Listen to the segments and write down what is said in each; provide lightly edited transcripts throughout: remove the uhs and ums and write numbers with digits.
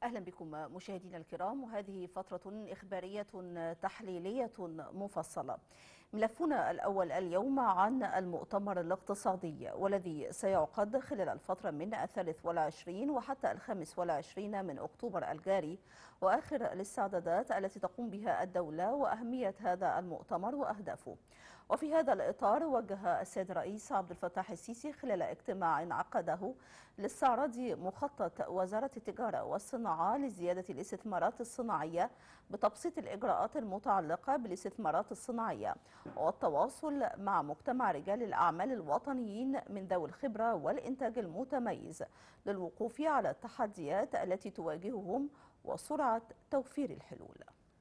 أهلا بكم مشاهدينا الكرام، وهذه فترة إخبارية تحليلية مفصلة. ملفنا الأول اليوم عن المؤتمر الاقتصادي، والذي سيعقد خلال الفترة من 23 وحتى 25 من أكتوبر الجاري، وآخر الاستعدادات التي تقوم بها الدولة وأهمية هذا المؤتمر وأهدافه. وفي هذا الإطار وجه السيد الرئيس عبد الفتاح السيسي خلال اجتماع عقده لاستعراض مخطط وزارة التجارة والصناعة لزيادة الاستثمارات الصناعية بتبسيط الإجراءات المتعلقة بالاستثمارات الصناعية والتواصل مع مجتمع رجال الأعمال الوطنيين من ذوي الخبرة والإنتاج المتميز للوقوف على التحديات التي تواجههم وسرعة توفير الحلول.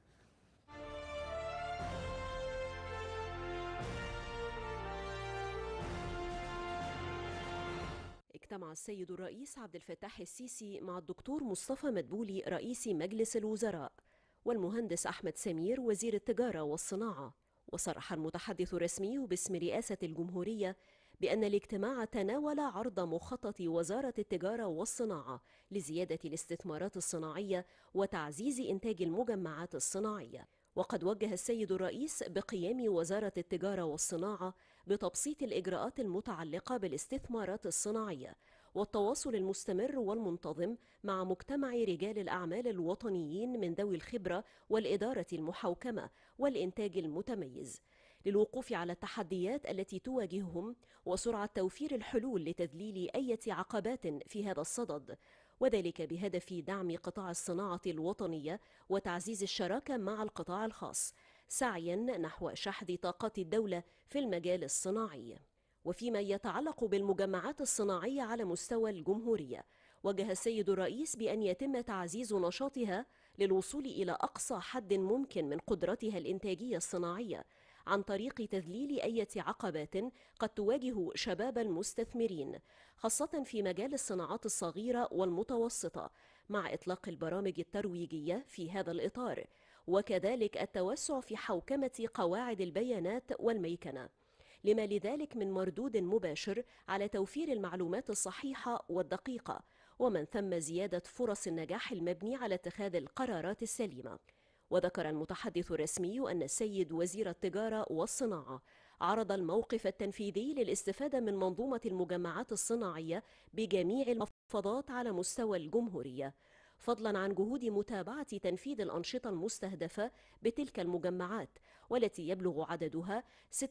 اجتمع السيد الرئيس عبد الفتاح السيسي مع الدكتور مصطفى مدبولي رئيس مجلس الوزراء والمهندس أحمد سمير وزير التجارة والصناعة. وصرح المتحدث الرسمي باسم رئاسة الجمهورية بأن الاجتماع تناول عرض مخطط وزارة التجارة والصناعة لزيادة الاستثمارات الصناعية وتعزيز إنتاج المجمعات الصناعية. وقد وجه السيد الرئيس بقيام وزارة التجارة والصناعة بتبسيط الإجراءات المتعلقة بالاستثمارات الصناعية والتواصل المستمر والمنتظم مع مجتمع رجال الأعمال الوطنيين من ذوي الخبرة والإدارة المحوكمة والإنتاج المتميز للوقوف على التحديات التي تواجههم وسرعة توفير الحلول لتذليل أي عقبات في هذا الصدد، وذلك بهدف دعم قطاع الصناعة الوطنية وتعزيز الشراكة مع القطاع الخاص سعيا نحو شحذ طاقات الدولة في المجال الصناعي. وفيما يتعلق بالمجمعات الصناعية على مستوى الجمهورية، وجه السيد الرئيس بأن يتم تعزيز نشاطها للوصول إلى أقصى حد ممكن من قدرتها الإنتاجية الصناعية عن طريق تذليل أي عقبات قد تواجه شباب المستثمرين، خاصة في مجال الصناعات الصغيرة والمتوسطة، مع إطلاق البرامج الترويجية في هذا الإطار، وكذلك التوسع في حوكمة قواعد البيانات والميكنة، لما لذلك من مردود مباشر على توفير المعلومات الصحيحة والدقيقة، ومن ثم زيادة فرص النجاح المبني على اتخاذ القرارات السليمة. وذكر المتحدث الرسمي أن السيد وزير التجارة والصناعة عرض الموقف التنفيذي للاستفادة من منظومة المجمعات الصناعية بجميع المحافظات على مستوى الجمهورية، فضلا عن جهود متابعة تنفيذ الأنشطة المستهدفة بتلك المجمعات، والتي يبلغ عددها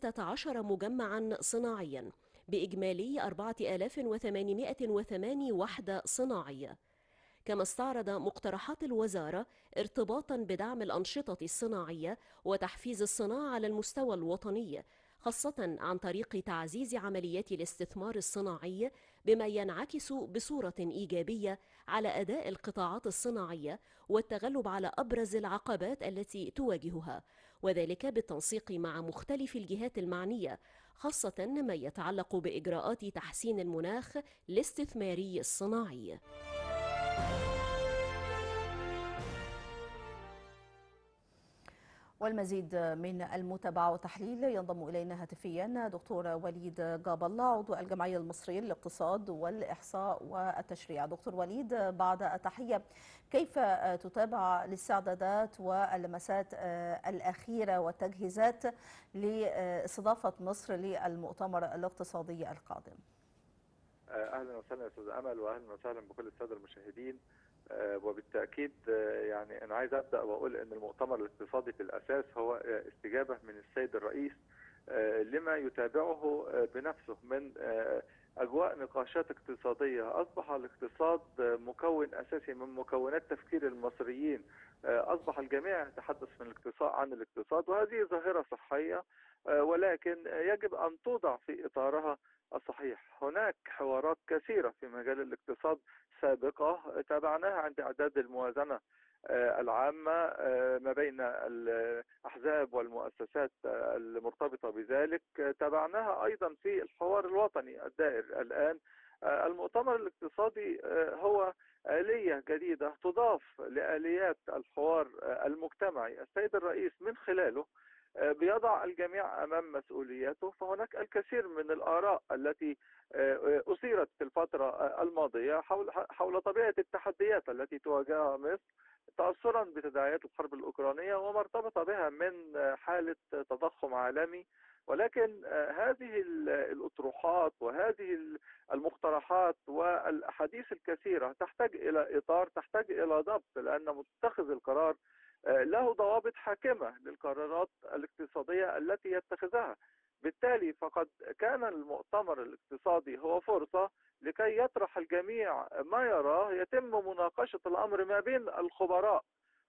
16 مجمعا صناعيا بإجمالي 4808 وحدة صناعية. كما استعرض مقترحات الوزارة ارتباطا بدعم الأنشطة الصناعية وتحفيز الصناعة على المستوى الوطني، خاصة عن طريق تعزيز عمليات الاستثمار الصناعي، بما ينعكس بصورة إيجابية على أداء القطاعات الصناعية والتغلب على أبرز العقبات التي تواجهها، وذلك بالتنسيق مع مختلف الجهات المعنية، خاصة ما يتعلق بإجراءات تحسين المناخ الاستثماري الصناعي. والمزيد من المتابعة والتحليل ينضم إلينا هاتفيا دكتور وليد جاب الله، عضو الجمعية المصرية للاقتصاد والإحصاء والتشريع. دكتور وليد، بعد التحية، كيف تتابع الاستعدادات واللمسات الأخيرة والتجهيزات لاستضافة مصر للمؤتمر الاقتصادي القادم؟ اهلا وسهلا يا استاذ امل، واهلا وسهلا بكل الساده المشاهدين. وبالتاكيد يعني انا عايز ابدا واقول ان المؤتمر الاقتصادي في الاساس هو استجابه من السيد الرئيس لما يتابعه بنفسه من اجواء نقاشات اقتصاديه. اصبح الاقتصاد مكون اساسي من مكونات تفكير المصريين، اصبح الجميع يتحدث عن الاقتصاد، وهذه ظاهره صحيه، ولكن يجب ان توضع في اطارها الصحيح. هناك حوارات كثيرة في مجال الاقتصاد سابقة تابعناها عند إعداد الموازنة العامة ما بين الأحزاب والمؤسسات المرتبطة بذلك، تابعناها أيضا في الحوار الوطني الدائر الآن. المؤتمر الاقتصادي هو آلية جديدة تضاف لآليات الحوار المجتمعي. السيد الرئيس من خلاله بيضع الجميع أمام مسؤولياته. فهناك الكثير من الآراء التي أثيرت في الفترة الماضية حول طبيعة التحديات التي تواجهها مصر تأثرا بتداعيات الحرب الأوكرانية وما ارتبط بها من حالة تضخم عالمي. ولكن هذه الأطروحات وهذه المقترحات والأحاديث الكثيرة تحتاج إلى إطار، تحتاج إلى ضبط، لأن متخذ القرار له ضوابط حاكمة للقرارات الاقتصادية التي يتخذها. بالتالي فقد كان المؤتمر الاقتصادي هو فرصة لكي يطرح الجميع ما يراه، يتم مناقشة الأمر ما بين الخبراء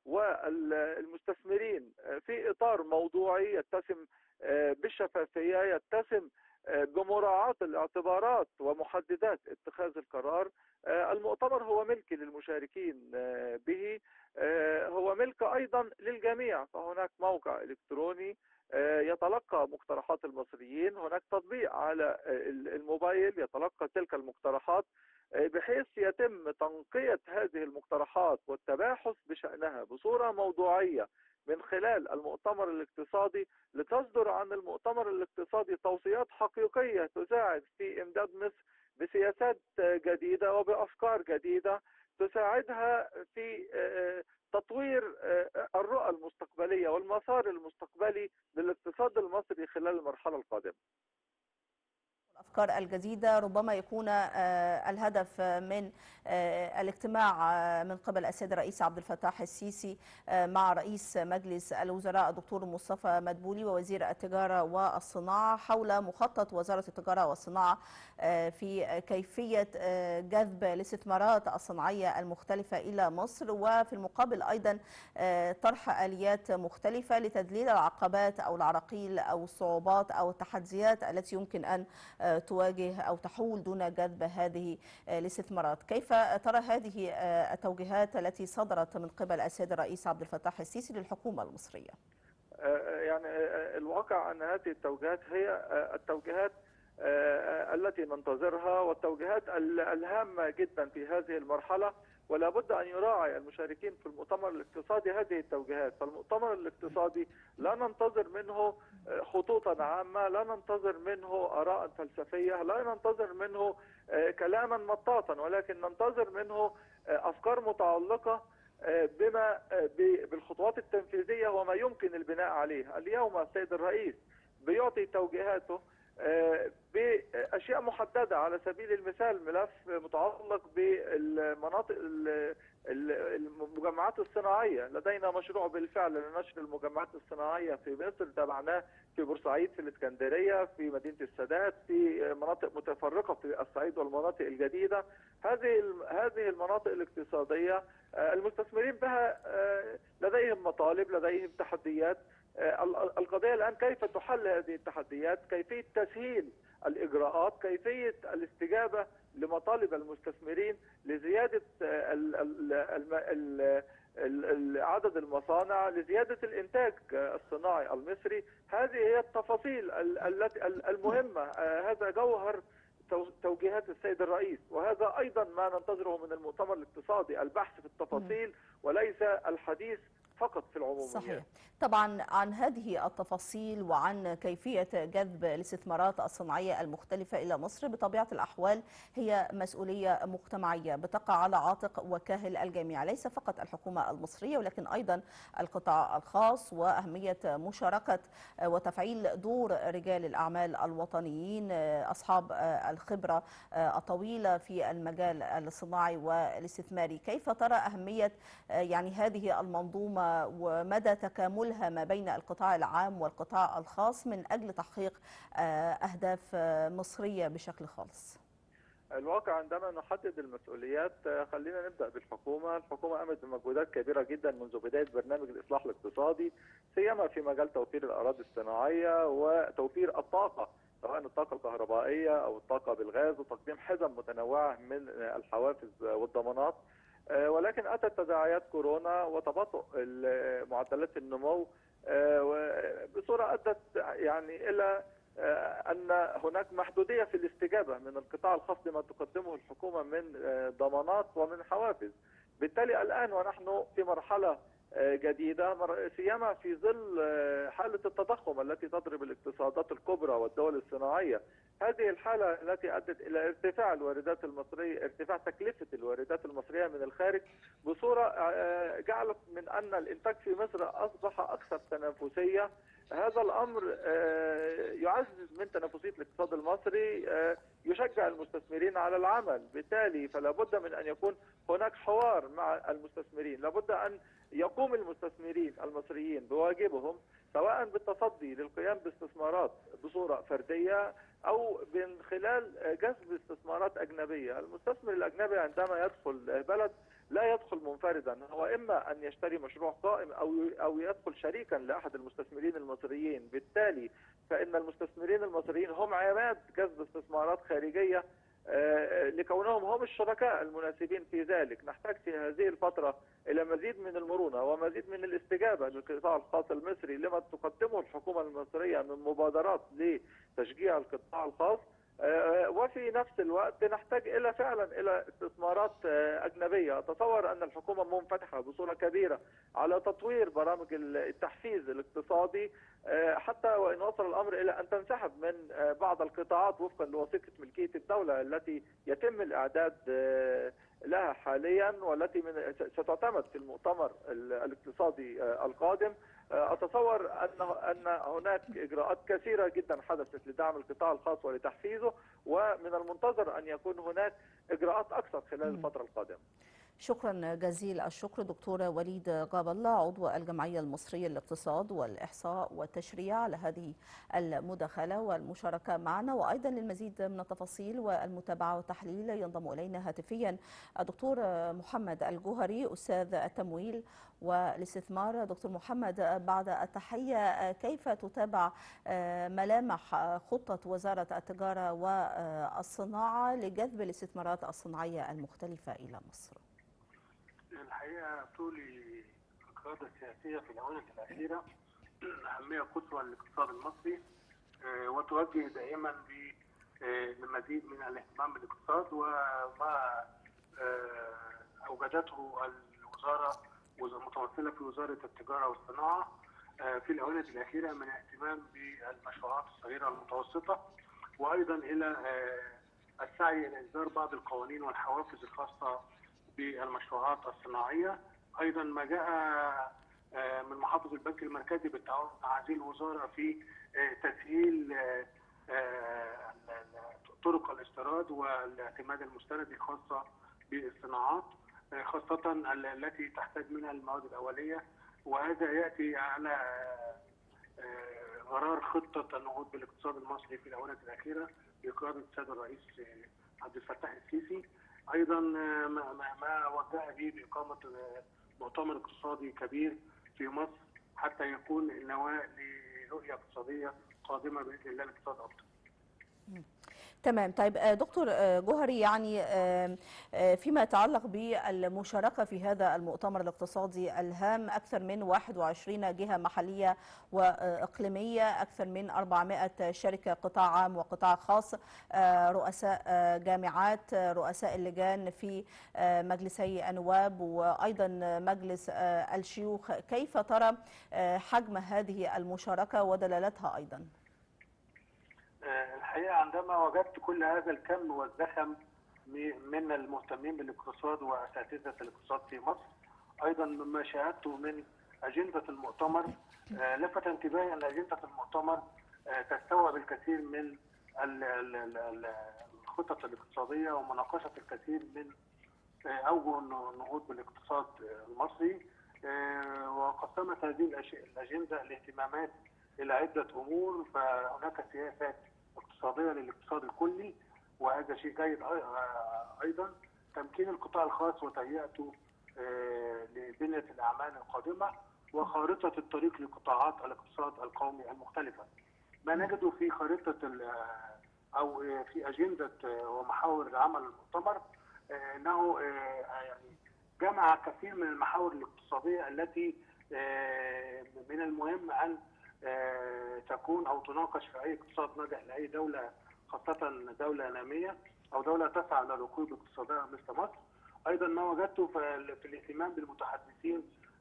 والمستثمرين في إطار موضوعي يتسم بالشفافية، يتسم بمراعاة الاعتبارات ومحددات اتخاذ القرار. المؤتمر هو ملك للمشاركين به، هو ملك أيضا للجميع. فهناك موقع إلكتروني يتلقى مقترحات المصريين، هناك تطبيق على الموبايل يتلقى تلك المقترحات، بحيث يتم تنقية هذه المقترحات والتباحث بشأنها بصورة موضوعية من خلال المؤتمر الاقتصادي، لتصدر عن المؤتمر الاقتصادي توصيات حقيقية تساعد في إمداد مصر بسياسات جديدة وبأفكار جديدة تساعدها في تطوير الرؤى المستقبلية والمسار المستقبلي للاقتصاد المصري خلال المرحلة القادمة. الأفكار الجديدة ربما يكون الهدف من الاجتماع من قبل السيد الرئيس عبد الفتاح السيسي مع رئيس مجلس الوزراء الدكتور مصطفى مدبولي ووزير التجارة والصناعة حول مخطط وزارة التجارة والصناعة في كيفية جذب الاستثمارات الصناعية المختلفة إلى مصر، وفي المقابل أيضا طرح آليات مختلفة لتذليل العقبات أو العراقيل أو الصعوبات أو التحديات التي يمكن أن تواجه أو تحول دون جذب هذه الاستثمارات. كيف ترى هذه التوجيهات التي صدرت من قبل السيد الرئيس عبد الفتاح السيسي للحكومة المصرية؟ يعني الواقع أن هذه التوجيهات هي التوجيهات التي ننتظرها والتوجيهات الهامة جدا في هذه المرحلة، ولا بد أن يراعي المشاركين في المؤتمر الاقتصادي هذه التوجيهات. فالمؤتمر الاقتصادي لا ننتظر منه خطوطا عامة، لا ننتظر منه آراء فلسفية، لا ننتظر منه كلاما مطاطا، ولكن ننتظر منه أفكار متعلقة بالخطوات التنفيذية وما يمكن البناء عليه. اليوم السيد الرئيس بيعطي توجيهاته بأشياء محددة. على سبيل المثال ملف متعلق بالمناطق المجمعات الصناعية، لدينا مشروع بالفعل لنشر المجمعات الصناعية في مصر، تابعناه في بورسعيد، في الإسكندرية، في مدينة السادات، في مناطق متفرقة في الصعيد والمناطق الجديدة. هذه المناطق الاقتصادية المستثمرين بها لديهم مطالب، لديهم تحديات. القضية الآن كيف تحل هذه التحديات، كيفية تسهيل الإجراءات، كيفية الاستجابة لمطالب المستثمرين لزيادة عدد المصانع، لزيادة الإنتاج الصناعي المصري. هذه هي التفاصيل المهمة. هذا جوهر توجيهات السيد الرئيس، وهذا أيضا ما ننتظره من المؤتمر الاقتصادي، البحث في التفاصيل وليس الحديث فقط في العموميات. صحيح. طبعا عن هذه التفاصيل وعن كيفية جذب الاستثمارات الصناعية المختلفة إلى مصر بطبيعة الأحوال هي مسؤولية مجتمعية بتقع على عاتق وكاهل الجميع، ليس فقط الحكومة المصرية ولكن أيضا القطاع الخاص، وأهمية مشاركة وتفعيل دور رجال الأعمال الوطنيين أصحاب الخبرة الطويلة في المجال الصناعي والاستثماري. كيف ترى أهمية يعني هذه المنظومة ومدى تكاملها ما بين القطاع العام والقطاع الخاص من أجل تحقيق أهداف مصرية بشكل خالص؟ الواقع عندما نحدد المسؤوليات خلينا نبدأ بالحكومة. الحكومة قامت بمجهودات كبيرة جدا منذ بداية برنامج الإصلاح الاقتصادي، سيما في مجال توفير الأراضي الصناعية وتوفير الطاقة، سواء الطاقة الكهربائية أو الطاقة بالغاز، وتقديم حزم متنوعة من الحوافز والضمانات. ولكن أتت تداعيات كورونا وتباطؤ معدلات النمو بصورة أدت يعني إلى أن هناك محدودية في الاستجابة من القطاع الخاص لما تقدمه الحكومة من ضمانات ومن حوافز. بالتالي الآن ونحن في مرحلة جديدة، سيما في ظل حالة التضخم التي تضرب الاقتصادات الكبرى والدول الصناعية. هذه الحالة التي أدت إلى ارتفاع الواردات المصرية، ارتفاع تكلفة الواردات المصرية من الخارج بصورة جعلت من أن الإنتاج في مصر أصبح أكثر تنافسية. هذا الأمر يعزز من تنافسية الاقتصاد المصري، يشجع المستثمرين على العمل. بالتالي فلا بد من أن يكون هناك حوار مع المستثمرين، لا بد أن يقوم المستثمرين المصريين بواجبهم، سواء بالتصدي للقيام باستثمارات بصورة فردية أو من خلال جذب استثمارات أجنبية. المستثمر الأجنبي عندما يدخل بلد لا يدخل منفردا، هو إما أن يشتري مشروع قائم أو يدخل شريكا لأحد المستثمرين المصريين. بالتالي فإن المستثمرين المصريين هم عماد جذب استثمارات خارجية، لكونهم هم الشركاء المناسبين في ذلك. نحتاج في هذه الفترة إلى مزيد من المرونة ومزيد من الاستجابة للقطاع الخاص المصري لما تقدمه الحكومة المصرية من مبادرات لتشجيع القطاع الخاص، وفي نفس الوقت نحتاج فعلا إلى استثمارات أجنبية. أتصور أن الحكومة منفتحة بصورة كبيرة على تطوير برامج التحفيز الاقتصادي، حتى وإن وصل الأمر إلى أن تنسحب من بعض القطاعات وفقا لوثيقة ملكية الدولة التي يتم الإعداد لها حاليا، والتي ستعتمد في المؤتمر الاقتصادي القادم. أتصور أن هناك إجراءات كثيرة جدا حدثت لدعم القطاع الخاص ولتحفيزه، ومن المنتظر أن يكون هناك إجراءات أكثر خلال الفترة القادمة. شكرا جزيل الشكر دكتور وليد غاب الله، عضو الجمعية المصرية للاقتصاد والإحصاء والتشريع، على هذه المداخلة والمشاركة معنا. وأيضا للمزيد من التفاصيل والمتابعة والتحليل ينضم إلينا هاتفيا الدكتور محمد الجوهري، أستاذ التمويل والاستثمار. دكتور محمد، بعد التحية، كيف تتابع ملامح خطة وزارة التجارة والصناعة لجذب الاستثمارات الصناعية المختلفة إلى مصر؟ الحقيقة طول القيادة السياسية في الآونة الأخيرة أهمية قصوى للاقتصاد المصري، وتوجه دائما لمزيد من الاهتمام بالاقتصاد، وما أوجدته الوزارة متمثلة في وزارة التجارة والصناعة في الآونة الأخيرة من اهتمام بالمشروعات الصغيرة والمتوسطة، وأيضا إلى السعي إلى إصدار بعض القوانين والحوافز الخاصة بالمشروعات الصناعية. أيضا ما جاء من محافظ البنك المركزي بالتعاون مع هذه الوزارة في تسهيل طرق الاستيراد والاعتماد المستند الخاصة بالصناعات، خاصة التي تحتاج منها المواد الأولية، وهذا يأتي على غرار خطة النهوض بالاقتصاد المصري في الآونة الأخيرة بقيادة السيد الرئيس عبد الفتاح السيسي. أيضا ما وجه به بإقامة مؤتمر اقتصادي كبير في مصر حتى يكون النواة لرؤية اقتصادية قادمة بإذن الله لاقتصاد أفضل. تمام. طيب دكتور جوهري، يعني فيما يتعلق بالمشاركة في هذا المؤتمر الاقتصادي الهام، أكثر من 21 جهة محلية وإقليمية، أكثر من 400 شركة قطاع عام وقطاع خاص، رؤساء جامعات، رؤساء اللجان في مجلسي النواب وأيضا مجلس الشيوخ. كيف ترى حجم هذه المشاركة ودلالتها أيضا؟ الحقيقة عندما وجدت كل هذا الكم والزخم من المهتمين بالاقتصاد وأساتذة الاقتصاد في مصر، أيضا مما شاهدته من أجندة المؤتمر، لفت انتباهي أن أجندة المؤتمر تستوعب الكثير من الخطط الاقتصادية ومناقشة الكثير من أوجه النهوض بالاقتصاد المصري، وقسمت هذه الأجندة الاهتمامات إلى عدة أمور. فهناك سياسات اقتصادية للاقتصاد الكلي، وهذا شيء جيد. أيضا تمكين القطاع الخاص وتهيئته لبنية الأعمال القادمة، وخارطة الطريق لقطاعات الاقتصاد القومي المختلفة. ما نجده في خارطة أو في أجندة ومحاور عمل المؤتمر أنه يعني جمع كثير من المحاور الاقتصادية التي من المهم أن تكون أو تناقش في أي اقتصاد ناجح لأي دولة، خاصة دولة نامية أو دولة تسعى إلى ركود اقتصادية مثل مصر. أيضا ما وجدته في الاهتمام بالمتحدثين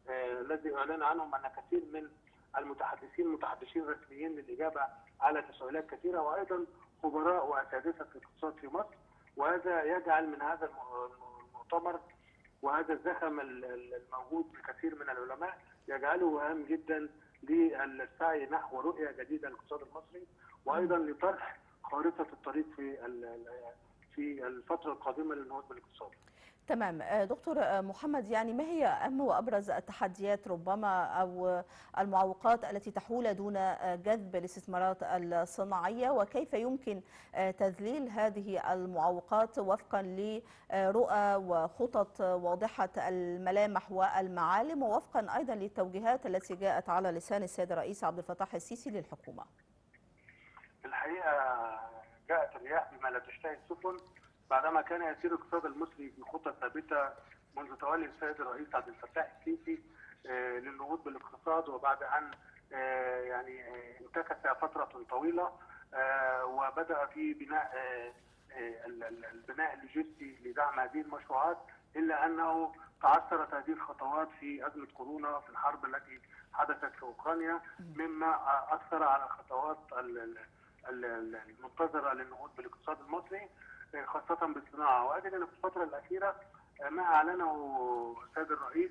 الذي اعلن عنهم ان كثير من متحدثين رسميين للاجابه على تساؤلات كثيره، وايضا خبراء واساتذه الاقتصاد في مصر. وهذا يجعل من هذا المؤتمر وهذا الزخم الموجود بكثير من العلماء يجعله هام جدا للسعي نحو رؤيه جديده للاقتصاد المصري، وايضا لطرح خارطه الطريق في الفتره القادمه للنهوض بالاقتصاد. تمام. دكتور محمد، يعني ما هي أهم وأبرز التحديات ربما أو المعوقات التي تحول دون جذب الاستثمارات الصناعية، وكيف يمكن تذليل هذه المعوقات وفقا لرؤى وخطط واضحة الملامح والمعالم، ووفقا أيضا للتوجيهات التي جاءت على لسان السيد الرئيس عبد الفتاح السيسي للحكومة؟ الحقيقة جاءت الرياح بما لا تشتهي السفن، بعدما كان يسير الاقتصاد المصري بخطى ثابته منذ تولي السيد الرئيس عبد الفتاح السيسي للنهوض بالاقتصاد، وبعد ان يعني انتكس فتره طويله وبدا في بناء البناء اللوجستي لدعم هذه المشروعات، الا انه تعثرت هذه الخطوات في ازمه كورونا في الحرب التي حدثت في اوكرانيا، مما اثر على الخطوات المنتظره للنهوض بالاقتصاد المصري خاصة بالصناعة. وأجد أن في الفترة الأخيرة ما أعلنه السيد الرئيس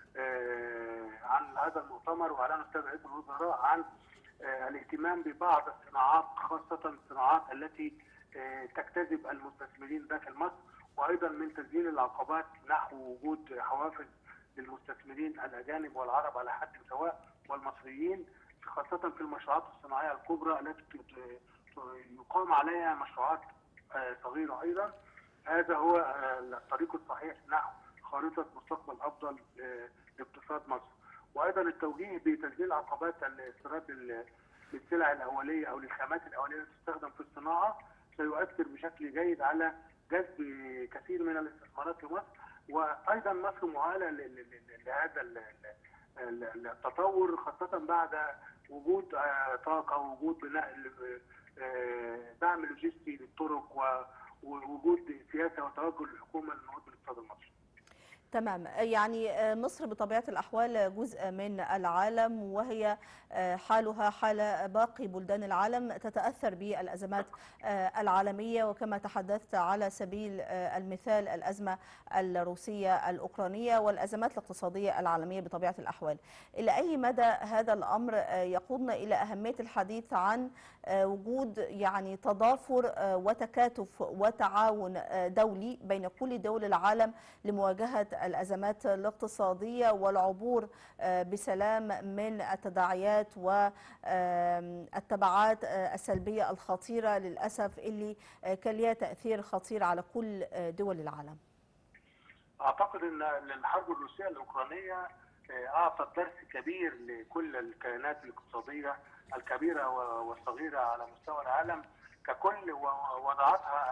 عن هذا المؤتمر، وأعلنه السيد رئيس الوزراء عن الاهتمام ببعض الصناعات، خاصة الصناعات التي تجتذب المستثمرين داخل مصر، وأيضا من تذليل العقبات نحو وجود حوافز للمستثمرين الأجانب والعرب على حد سواء والمصريين، خاصة في المشروعات الصناعية الكبرى التي يقام عليها مشروعات صغيرة أيضا. هذا هو الطريق الصحيح نحو خارطة مستقبل أفضل لاقتصاد مصر. وأيضا التوجيه بتسجيل عقبات الاستيراد للسلع الأولية أو للخامات الأولية التي تستخدم في الصناعة سيؤثر بشكل جيد على جذب كثير من الاستثمارات في مصر. وأيضا مصر مؤهلة لهذا التطور، خاصة بعد وجود طاقة ووجود بناء دعم لوجستي للطرق ووجود سياسه وتوجه للحكومه للنهوض بالاقتصاد المصري. تمام. يعني مصر بطبيعة الأحوال جزء من العالم، وهي حالها حال باقي بلدان العالم تتأثر بالأزمات العالمية، وكما تحدثت على سبيل المثال الأزمة الروسية الأوكرانية والأزمات الاقتصادية العالمية بطبيعة الأحوال. إلى أي مدى هذا الأمر يقودنا إلى أهمية الحديث عن وجود يعني تضافر وتكاتف وتعاون دولي بين كل دول العالم لمواجهة الأزمات الاقتصادية والعبور بسلام من التداعيات والتبعات السلبية الخطيرة للأسف اللي كان لها تأثير خطير على كل دول العالم؟ أعتقد أن الحرب الروسية الأوكرانية أعطت درس كبير لكل الكيانات الاقتصادية الكبيرة والصغيرة على مستوى العالم ككل، ووضعتها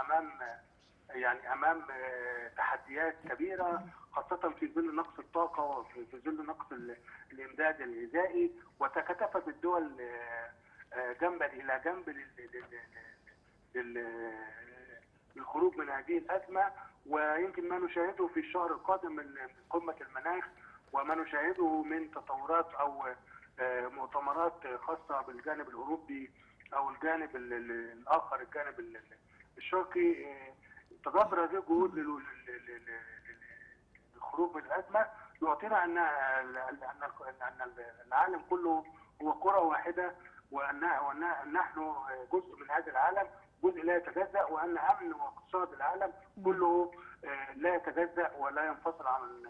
أمام تحديات كبيرة، خاصة في ظل نقص الطاقة وفي ظل نقص الإمداد الغذائي، وتكاتفت الدول جنبا إلى جنب للخروج من هذه الأزمة. ويمكن ما نشاهده في الشهر القادم من قمة المناخ وما نشاهده من تطورات أو مؤتمرات خاصة بالجانب الأوروبي أو الجانب الآخر الجانب الشرقي، تضافر هذه الجهود للخروج من الأزمة يعطينا أن العالم كله هو كرة واحدة، وأن نحن جزء من هذا العالم، جزء لا يتجزأ، وأن أمن واقتصاد العالم كله لا يتجزأ ولا ينفصل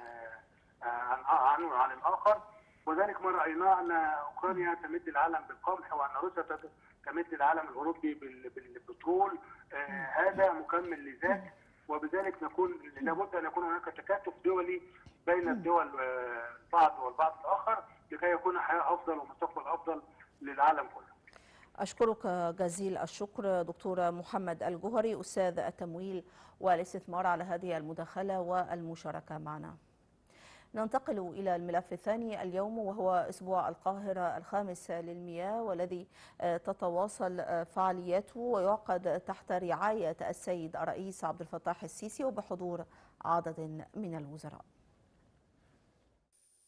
عن الآخر. وذلك ما رأيناه أن أوكرانيا تمد العالم بالقمح، وأن روسيا تمد العالم الأوروبي بالبترول. هذا مكمل لذاك، وبذلك لابد أن يكون هناك تكاتف دولي بين الدول البعض والبعض الآخر لكي يكون حياة أفضل ومستقبل أفضل للعالم كله. أشكرك جزيل الشكر دكتور محمد الجوهري، أستاذ التمويل والاستثمار، على هذه المداخلة والمشاركة معنا. ننتقل إلى الملف الثاني اليوم، وهو أسبوع القاهرة الخامس للمياه، والذي تتواصل فعالياته ويعقد تحت رعاية السيد الرئيس عبد الفتاح السيسي وبحضور عدد من الوزراء.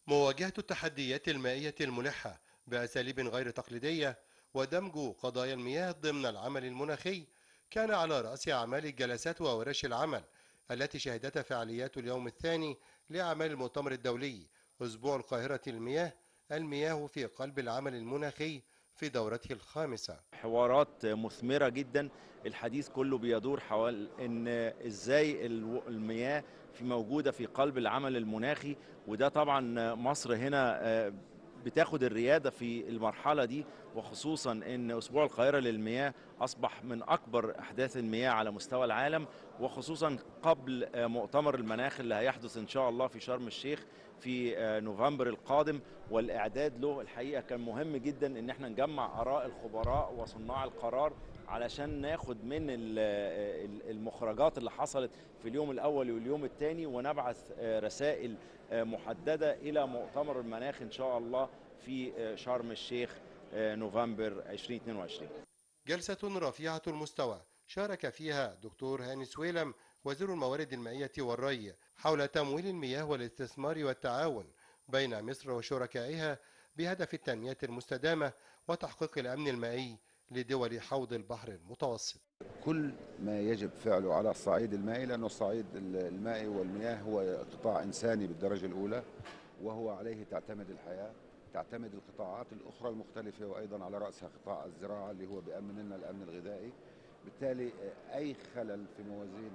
مواجهة التحديات المائية الملحة بأساليب غير تقليدية ودمج قضايا المياه ضمن العمل المناخي كان على رأس أعمال الجلسات وورش العمل التي شهدتها فعاليات اليوم الثاني لأعمال المؤتمر الدولي أسبوع القاهرة المياه في قلب العمل المناخي في دورته الخامسة. حوارات مثمرة جدا، الحديث كله بيدور حول ان ازاي المياه موجودة في قلب العمل المناخي، وده طبعا مصر هنا بتاخد الريادة في المرحلة دي، وخصوصا ان اسبوع القاهرة للمياه اصبح من اكبر احداث المياه على مستوى العالم، وخصوصا قبل مؤتمر المناخ اللي هيحدث ان شاء الله في شرم الشيخ في نوفمبر القادم. والاعداد له الحقيقة كان مهم جدا ان احنا نجمع اراء الخبراء وصناع القرار علشان ناخد من المخرجات اللي حصلت في اليوم الاول واليوم الثاني، ونبعث رسائل محددة الى مؤتمر المناخ ان شاء الله في شرم الشيخ نوفمبر 2022. جلسة رفيعة المستوى شارك فيها دكتور هاني سويلم وزير الموارد المائية والري حول تمويل المياه والاستثمار والتعاون بين مصر وشركائها بهدف التنمية المستدامة وتحقيق الأمن المائي لدول حوض البحر المتوسط. كل ما يجب فعله على الصعيد المائي، لأنه الصعيد المائي والمياه هو قطاع إنساني بالدرجة الأولى، وهو عليه تعتمد الحياة، تعتمد القطاعات الأخرى المختلفة، وأيضا على رأسها قطاع الزراعة اللي هو بيأمن لنا الأمن الغذائي. بالتالي أي خلل في موازين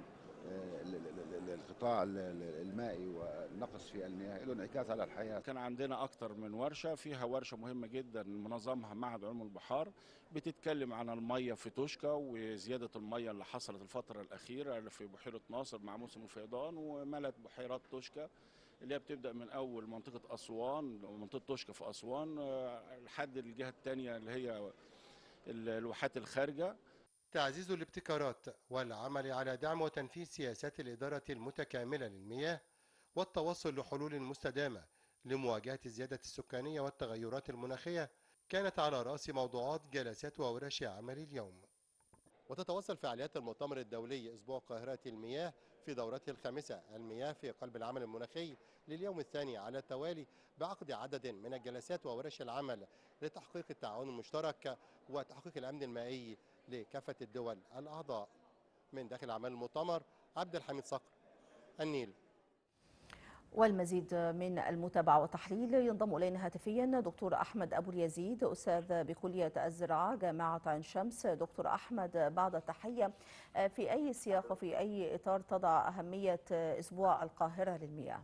القطاع المائي والنقص في المياه له انعكاس على الحياة. كان عندنا أكتر من ورشة، فيها ورشة مهمة جدا منظمها معهد علوم البحار، بتتكلم عن المية في توشكا وزيادة المية اللي حصلت الفترة الأخيرة في بحيرة ناصر مع موسم الفيضان، وملت بحيرات توشكا اللي هي بتبدأ من أول منطقة أسوان، منطقة توشكا في أسوان، لحد الجهة الثانية اللي هي الواحات الخارجة. تعزيز الابتكارات والعمل على دعم وتنفيذ سياسات الإدارة المتكاملة للمياه والتوصل لحلول مستدامة لمواجهة الزيادة السكانية والتغيرات المناخية كانت على رأس موضوعات جلسات وورش عمل اليوم. وتتواصل فعاليات المؤتمر الدولي أسبوع القاهرة المياه في دورته الخامسة المياه في قلب العمل المناخي لليوم الثاني على التوالي بعقد عدد من الجلسات وورش العمل لتحقيق التعاون المشترك وتحقيق الأمن المائي لكافة الدول الأعضاء. من داخل أعمال المؤتمر عبد الحميد صقر، النيل. والمزيد من المتابعة والتحليل ينضم إلينا هاتفيا دكتور أحمد أبو اليزيد أستاذ بكلية الزراعة جامعة عين شمس. دكتور أحمد، بعد التحية، في أي سياق وفي أي إطار تضع أهمية أسبوع القاهرة للمياه؟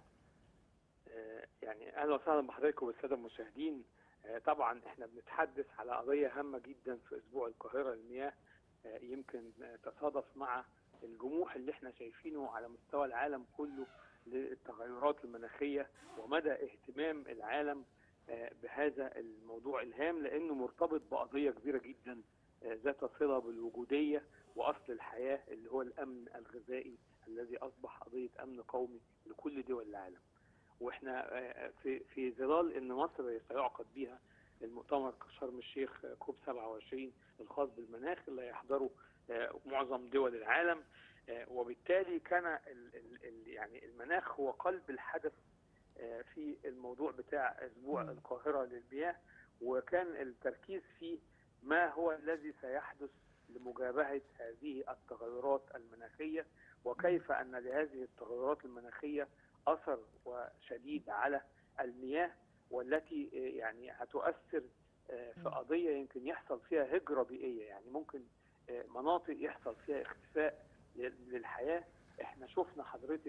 يعني أهلا وسهلا بحضراتكم والسادة المشاهدين. طبعا احنا بنتحدث على قضية هامة جدا في أسبوع القاهرة للمياه، يمكن تصادف مع الجموح اللي احنا شايفينه على مستوى العالم كله للتغيرات المناخية ومدى اهتمام العالم بهذا الموضوع الهام، لأنه مرتبط بقضية كبيرة جدا ذات صلة بالوجودية وأصل الحياة اللي هو الأمن الغذائي الذي أصبح قضية أمن قومي لكل دول العالم. واحنا في ظلال ان مصر سيعقد بها المؤتمر شرم الشيخ كوب 27 الخاص بالمناخ اللي هيحضره معظم دول العالم، وبالتالي كان يعني المناخ هو قلب الحدث في الموضوع بتاع اسبوع القاهرة للمياه، وكان التركيز فيه ما هو الذي سيحدث لمجابهة هذه التغيرات المناخية، وكيف ان لهذه التغيرات المناخية أثر وشديد على المياه، والتي يعني هتؤثر في قضية يمكن يحصل فيها هجرة بيئية، يعني ممكن مناطق يحصل فيها اختفاء للحياة. احنا شفنا حضرتك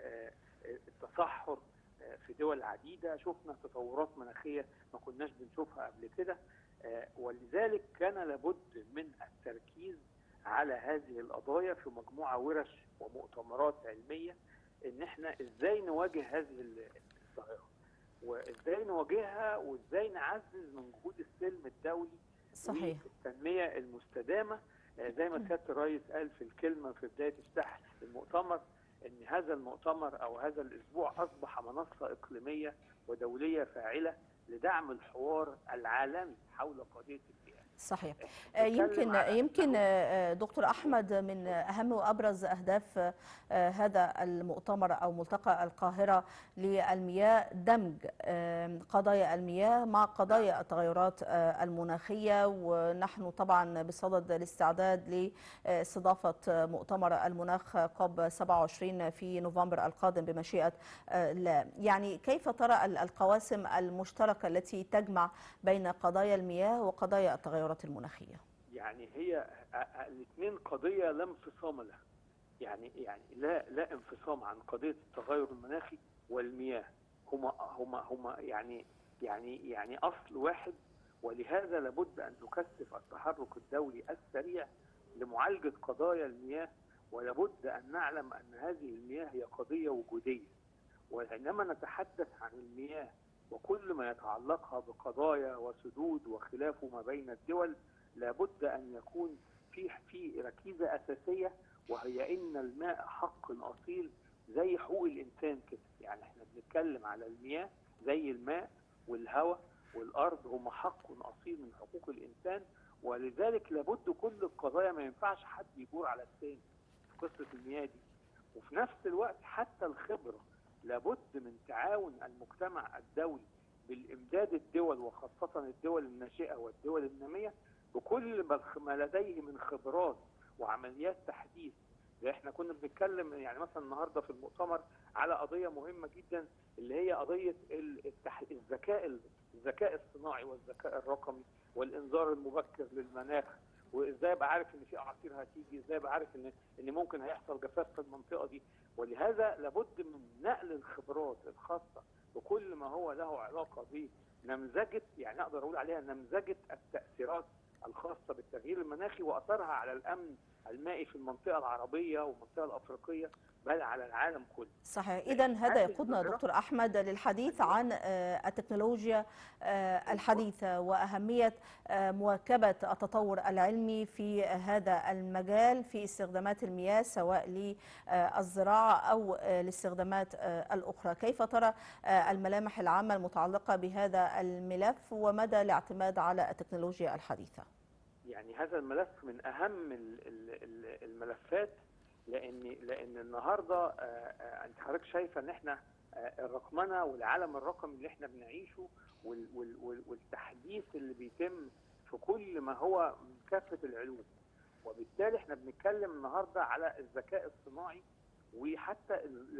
التصحر في دول عديدة، شفنا تطورات مناخية ما كناش بنشوفها قبل كده، ولذلك كان لابد من التركيز على هذه القضايا في مجموعة ورش ومؤتمرات علمية، ان احنا ازاي نواجه هذه الظاهره وازاي نواجهها وازاي نعزز من جهود السلم الدولي. صحيح. والتنميه المستدامه، زي ما سياده الرئيس قال في الكلمه في بدايه افتتاح المؤتمر ان هذا المؤتمر او هذا الاسبوع اصبح منصه اقليميه ودوليه فاعله لدعم الحوار العالمي حول قضيه البيئه. صحيح. يمكن دكتور أحمد، من أهم وأبرز أهداف هذا المؤتمر أو ملتقى القاهرة للمياه دمج قضايا المياه مع قضايا التغيرات المناخية، ونحن طبعا بصدد الاستعداد لاستضافة مؤتمر المناخ كوب 27 في نوفمبر القادم بمشيئة الله. يعني كيف ترى القواسم المشتركة التي تجمع بين قضايا المياه وقضايا التغيرات المناخية؟ يعني هي الاثنين قضية لا انفصام لها، يعني لا انفصام عن قضية التغير المناخي والمياه، هما يعني أصل واحد. ولهذا لابد أن نكثف التحرك الدولي السريع لمعالجة قضايا المياه، ولابد أن نعلم أن هذه المياه هي قضية وجودية. وحينما نتحدث عن المياه وكل ما يتعلقها بقضايا وسدود وخلافه ما بين الدول، لابد أن يكون في ركيزة أساسية، وهي إن الماء حق أصيل زي حقوق الإنسان كده. يعني احنا بنتكلم على المياه زي الماء والهواء والأرض، هم حق أصيل من حقوق الإنسان. ولذلك لابد كل القضايا ما ينفعش حد يجور على الثاني في قصة المياه دي. وفي نفس الوقت حتى الخبرة، لابد من تعاون المجتمع الدولي بالإمداد الدول، وخاصة الدول الناشئة والدول النامية، بكل ما لديه من خبرات وعمليات تحديث. احنا كنا بنتكلم يعني مثلا النهارده في المؤتمر على قضيه مهمه جدا، اللي هي قضيه الذكاء الصناعي والذكاء الرقمي والانذار المبكر للمناخ، وازاي ابقى عارف ان في اعاصير هتيجي، ازاي ابقى عارف ان ممكن هيحصل جفاف في المنطقه دي. ولهذا لابد من نقل الخبرات الخاصه بكل ما هو له علاقه بنمذجه، يعني اقدر اقول عليها نمذجه التاثيرات الخاصه بالتغيير المناخي واثرها على الامن المائي في المنطقه العربيه والمنطقه الافريقيه، بل على العالم كله. صحيح. إذا هذا يقودنا دكتور أحمد للحديث عن التكنولوجيا الحديثة وأهمية مواكبة التطور العلمي في هذا المجال في استخدامات المياه، سواء للزراعة أو الاستخدامات الأخرى. كيف ترى الملامح العامة المتعلقة بهذا الملف ومدى الاعتماد على التكنولوجيا الحديثة؟ يعني هذا الملف من أهم الملفات، لان النهارده انت حضرتك شايفه ان احنا الرقمنه والعالم الرقمي اللي احنا بنعيشه والتحديث اللي بيتم في كل ما هو من كافه العلوم. وبالتالي احنا بنتكلم النهارده على الذكاء الصناعي، وحتى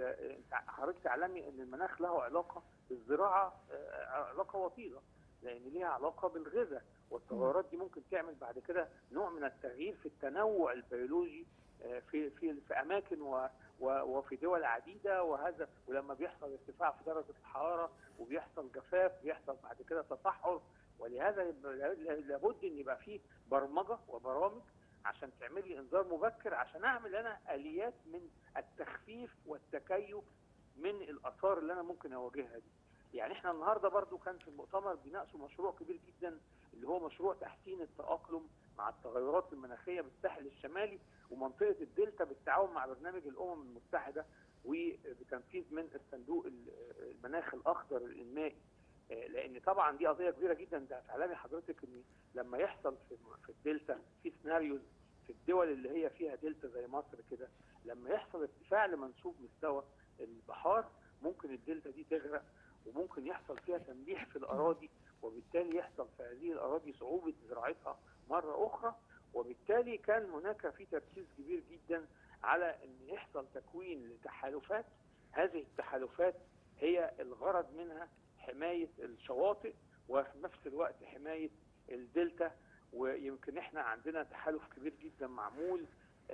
حضرتك تعلمي ان المناخ له علاقه بالزراعه، علاقه وطيده، لان ليها علاقه بالغذاء، والتغيرات دي ممكن تعمل بعد كده نوع من التغيير في التنوع البيولوجي في اماكن وفي دول عديده. وهذا ولما بيحصل ارتفاع في درجه الحراره وبيحصل جفاف، بيحصل بعد كده تصحر. ولهذا لابد ان يبقى فيه برمجه وبرامج عشان تعمل لي انذار مبكر، عشان اعمل انا اليات من التخفيف والتكيف من الاثار اللي انا ممكن اواجهها دي. يعني احنا النهارده برضو كان في المؤتمر بيناقشوا مشروع كبير جدا، اللي هو مشروع تحسين التأقلم مع التغيرات المناخيه بالساحل الشمالي ومنطقه الدلتا، بالتعاون مع برنامج الامم المتحده وبتنفيذ من الصندوق المناخ الاخضر المائي. لان طبعا دي قضيه كبيره جدا. ده تعلمي حضرتك ان لما يحصل في الدلتا في سيناريوز في الدول اللي هي فيها دلتا زي مصر كده، لما يحصل ارتفاع لمنسوب مستوى البحار، ممكن الدلتا دي تغرق، وممكن يحصل فيها تمليح في الاراضي، وبالتالي يحصل في هذه الاراضي صعوبه زراعتها مره اخرى. وبالتالي كان هناك في تركيز كبير جدا على ان يحصل تكوين لتحالفات. هذه التحالفات هي الغرض منها حمايه الشواطئ وفي نفس الوقت حمايه الدلتا. ويمكن احنا عندنا تحالف كبير جدا معمول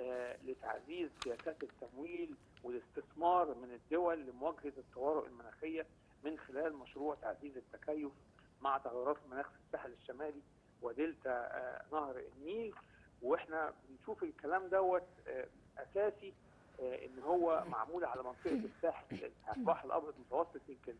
لتعزيز سياسات التمويل والاستثمار من الدول لمواجهه الطوارئ المناخيه من خلال مشروع تعزيز التكيف مع تغيرات المناخ في الساحل الشمالي ودلتا نهر النيل. واحنا بنشوف الكلام دوت اساسي ان هو معمول على منطقه الساحل، البحر الابيض المتوسط، يمكن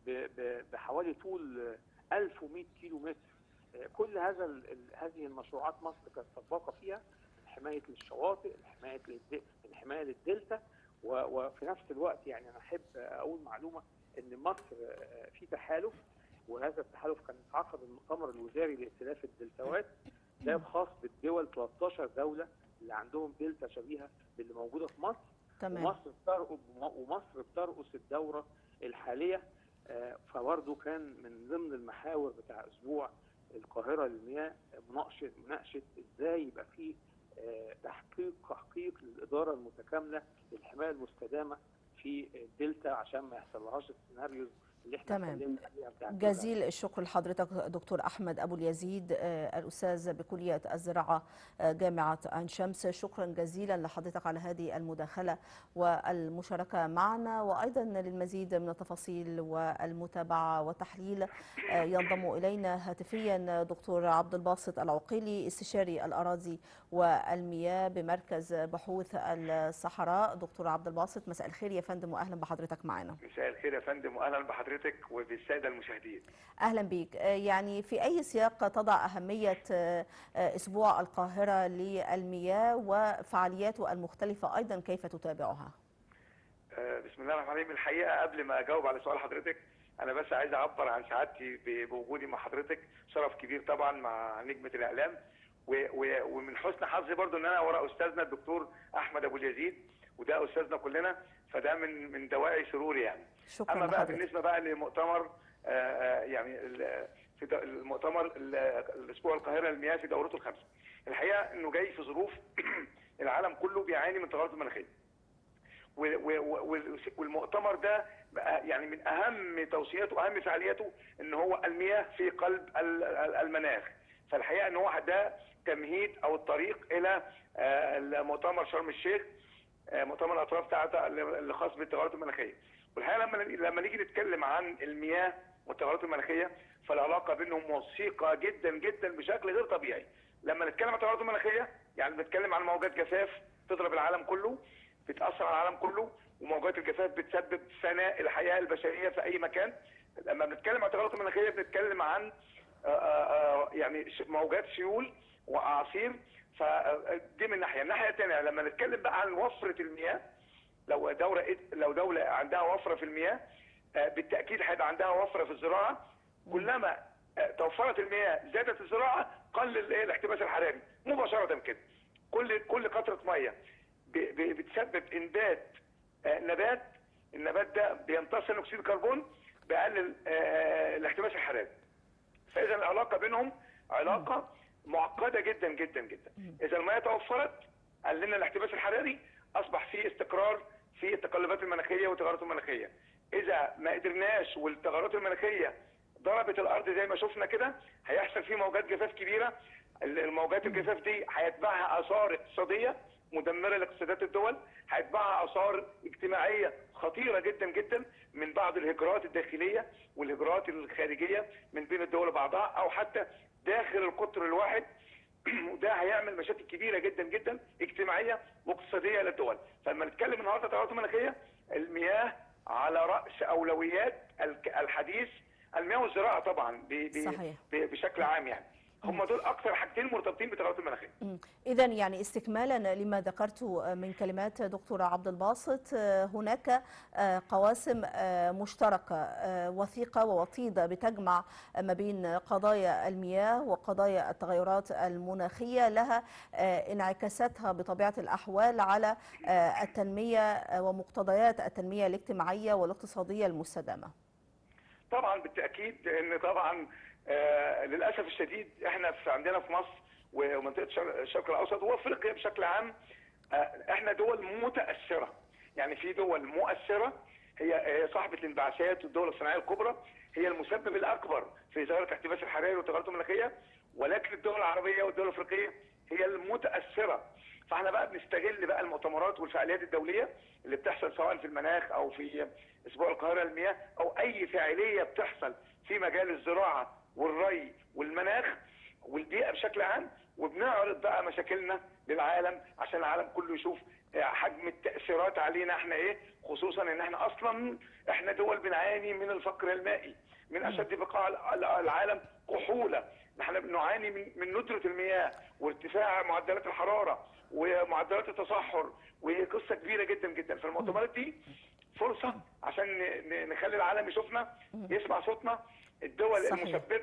بحوالي طول 1100 كيلو متر. كل هذه المشروعات مصر كانت سباقه فيها، حمايه للشواطئ، الحمايه للدلتا. وفي نفس الوقت يعني انا احب اقول معلومه ان مصر في تحالف، وهذا التحالف كان اتعقد المؤتمر الوزاري لائتلاف الدلتاوات ده خاص بالدول 13 دوله اللي عندهم دلتا شبيهه باللي موجوده في مصر. تمام. ومصر بترقص الدوره الحاليه. فبرضه كان من ضمن المحاور بتاع اسبوع القاهره للمياه مناقشه ازاي يبقى فيه تحقيق للاداره المتكامله للحمايه المستدامه في الدلتا عشان ما يحصلهاش السيناريوز اللي احنا اتكلمنا عليها بتاعت جزيل الشكر لحضرتك دكتور احمد ابو اليزيد، الاستاذ بكليه الزراعه جامعه عين شمس. شكرا جزيلا لحضرتك على هذه المداخله والمشاركه معنا، وايضا للمزيد من التفاصيل والمتابعه والتحليل ينضم الينا هاتفيا دكتور عبد الباسط العقيلي، استشاري الاراضي والمياه بمركز بحوث الصحراء. دكتور عبد الباسط، مساء الخير يا فندم واهلا بحضرتك معنا. مساء الخير يا فندم واهلا بحضرتك وبالساده المشاهدين. اهلا بيك. يعني في اي سياق تضع اهميه اسبوع القاهره للمياه وفعالياته المختلفه ايضا كيف تتابعها؟ بسم الله الرحمن الرحيم. الحقيقه قبل ما اجاوب على سؤال حضرتك انا بس عايز اعبر عن سعادتي بوجودي مع حضرتك، شرف كبير طبعا مع نجمه الاعلام، ومن حسن حظي برضو ان انا وراء استاذنا الدكتور احمد ابو اليزيد، وده استاذنا كلنا، فده من دواعي سروري يعني. شكرا. اما بقى بالنسبه بقى لمؤتمر يعني في المؤتمر الاسبوع القاهره للمياه في دورته الخامسه، الحقيقه انه جاي في ظروف العالم كله بيعاني من التغيرات المناخيه، والمؤتمر ده يعني من اهم توصياته واهم فعالياته ان هو المياه في قلب المناخ. فالحقيقه ان هو ده تمهيد او الطريق الى المؤتمر شرم الشيخ، مؤتمر الاطراف بتاعته اللي خاص بالتغيرات المناخيه. والحقيقه لما نيجي نتكلم عن المياه والتغيرات المناخيه فالعلاقه بينهم وثيقه جدا جدا بشكل غير طبيعي. لما نتكلم عن التغيرات المناخيه يعني بنتكلم عن موجات جفاف تضرب العالم كله، بتاثر على العالم كله، وموجات الجفاف بتسبب فناء الحياه البشريه في اي مكان. لما بنتكلم عن التغيرات المناخيه بنتكلم عن يعني موجات سيول واعاصير. فدي من ناحيه. الناحيه الثانيه لما نتكلم بقى عن وفره المياه، لو دوله عندها وفره في المياه بالتاكيد هيبقى عندها وفره في الزراعه. كلما توفرت المياه زادت الزراعه قل الاحتباس الحراري مباشره كده. كل قطره ميه بتسبب انبات نبات، النبات ده بيمتص ثاني اكسيد الكربون بيقلل الاحتباس الحراري. فاذا العلاقه بينهم علاقه معقده جدا جدا جدا. اذا المياه توفرت قللنا الاحتباس الحراري، اصبح في استقرار في التقلبات المناخيه والتغيرات المناخيه. اذا ما قدرناش والتغيرات المناخيه ضربت الارض زي ما شفنا كده هيحصل فيه موجات جفاف كبيره. الموجات الجفاف دي هيتبعها اثار اقتصاديه مدمره لاقتصادات الدول، هيتبعها اثار اجتماعيه خطيره جدا جدا من بعض الهجرات الداخليه والهجرات الخارجيه من بين الدول وبعضها او حتى داخل القطر الواحد. وده هيعمل مشاكل كبيره جدا جدا اجتماعيه واقتصاديه للدول. فلما نتكلم النهارده التغيرات المناخيه المياه على راس اولويات الحديث، المياه والزراعه طبعا بشكل عام يعني. هم دول اكثر حاجتين مرتبطين بالتغيرات المناخيه. اذا يعني استكمالا لما ذكرته من كلمات دكتور عبد الباسط، هناك قواسم مشتركه وثيقه ووطيده بتجمع ما بين قضايا المياه وقضايا التغيرات المناخيه، لها انعكاساتها بطبيعه الاحوال على التنميه ومقتضيات التنميه الاجتماعيه والاقتصاديه المستدامه. طبعا بالتاكيد ان طبعا للاسف الشديد احنا عندنا في مصر ومنطقه الشرق الاوسط وافريقيا بشكل عام احنا دول متاثره. يعني في دول مؤثره هي صاحبه الانبعاثات والدول الصناعيه الكبرى، هي المسبب الاكبر في ظاهره الاحتباس الحراري والتغيرات المناخيه، ولكن الدول العربيه والدول الافريقيه هي المتاثره. فاحنا بقى بنستغل بقى المؤتمرات والفعاليات الدوليه اللي بتحصل سواء في المناخ او في اسبوع القاهره للمياه او اي فاعليه بتحصل في مجال الزراعه والري والمناخ والبيئه بشكل عام، وبنعرض بقى مشاكلنا للعالم عشان العالم كله يشوف حجم التاثيرات علينا احنا ايه، خصوصا ان احنا اصلا احنا دول بنعاني من الفقر المائي، من اشد بقاع العالم كحوله. احنا بنعاني من ندره المياه وارتفاع معدلات الحراره ومعدلات التصحر، وهي قصه كبيره جدا جدا. فالمؤتمرات دي فرصه عشان نخلي العالم يشوفنا، يسمع صوتنا. الدول صحيح. المسببه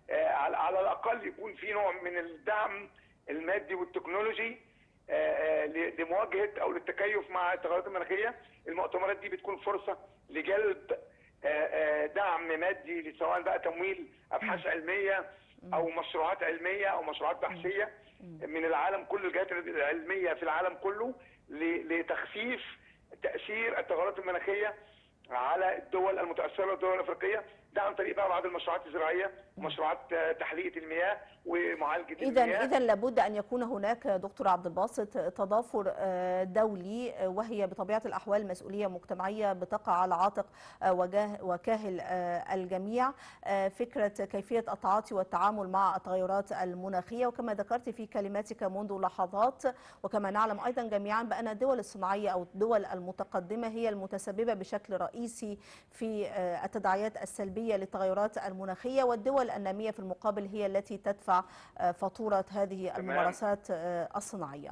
على الاقل يكون في نوع من الدعم المادي والتكنولوجي لمواجهه او للتكيف مع التغيرات المناخيه. المؤتمرات دي بتكون فرصه لجلب دعم مادي، سواء بقى تمويل ابحاث علميه او مشروعات علميه او مشروعات بحثيه من العالم كله، الجهات العلميه في العالم كله، لتخفيف تاثير التغيرات المناخيه على الدول المتاثره والدول الافريقيه. ده عن طريق بقى بعض المشروعات الزراعيه ومشروعات تحليه المياه ومعالجه المياه. إذا لابد أن يكون هناك دكتور عبد الباسط تضافر دولي، وهي بطبيعة الأحوال مسؤولية مجتمعية بتقع على عاتق وكاهل الجميع. فكرة كيفية التعاطي والتعامل مع التغيرات المناخية، وكما ذكرت في كلماتك منذ لحظات، وكما نعلم أيضا جميعا بأن الدول الصناعية أو الدول المتقدمة هي المتسببة بشكل رئيسي في التداعيات السلبية للتغيرات المناخية، والدول النامية في المقابل هي التي تدفع فاتورة هذه الممارسات الصناعية.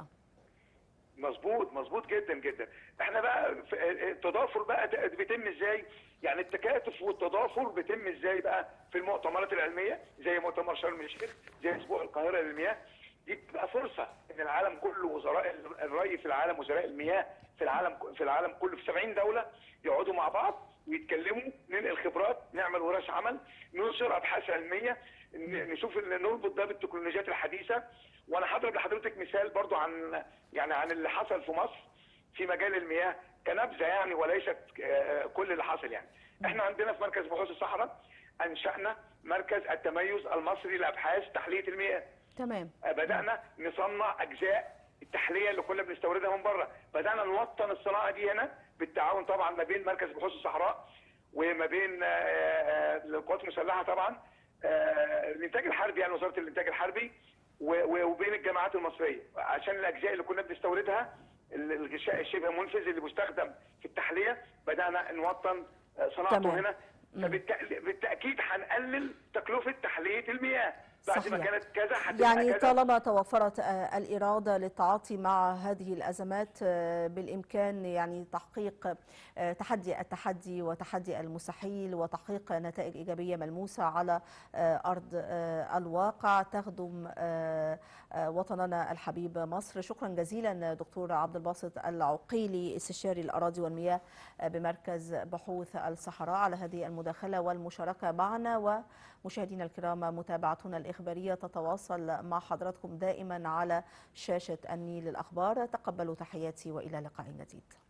مظبوط جدا جدا. احنا بقى التضافر بقى بيتم ازاي؟ يعني التكاتف والتضافر بيتم ازاي بقى في المؤتمرات العلميه زي مؤتمر شرم الشيخ، زي اسبوع القاهره للمياه. دي بتبقى فرصه ان العالم كله، وزراء الري في العالم، وزراء المياه في العالم كله، في 70 دوله يقعدوا مع بعض ويتكلموا، ننقل خبرات، نعمل ورش عمل، ننشر ابحاث علميه، نشوف نربط ده بالتكنولوجيات الحديثه. وانا هضرب لحضرتك مثال برضو عن اللي حصل في مصر في مجال المياه كنبذه يعني، وليست كل اللي حصل يعني. احنا عندنا في مركز بحوث الصحراء انشانا مركز التميز المصري لابحاث تحليه المياه. تمام. بدانا نصنع اجزاء التحليه اللي كنا بنستوردها من بره، بدانا نوطن الصناعه دي هنا بالتعاون طبعا ما بين مركز بحوث الصحراء وما بين القوات المسلحه طبعا، الانتاج الحربي يعني وزاره الانتاج الحربي، وبين الجامعات المصريه، عشان الاجزاء اللي كنا بنستوردها الغشاء الشبه منفذ اللي بيستخدم في التحليه بدانا نوطن صناعته هنا. فبالتاكيد هنقلل تكلفه تحليه المياه. بعد ما كانت كذا يعني طالما توفرت الإرادة للتعاطي مع هذه الأزمات بالإمكان يعني تحقيق التحدي وتحدي المستحيل، وتحقيق نتائج إيجابية ملموسة على أرض الواقع تخدم وطننا الحبيب مصر. شكرا جزيلا دكتور عبد الباسط العقيلي، استشاري الأراضي والمياه بمركز بحوث الصحراء، على هذه المداخلة والمشاركة معنا. ومشاهدينا الكرام، متابعتنا الإخبارية تتواصل مع حضراتكم دائما على شاشة النيل الأخبار. تقبلوا تحياتي وإلى لقاء جديد.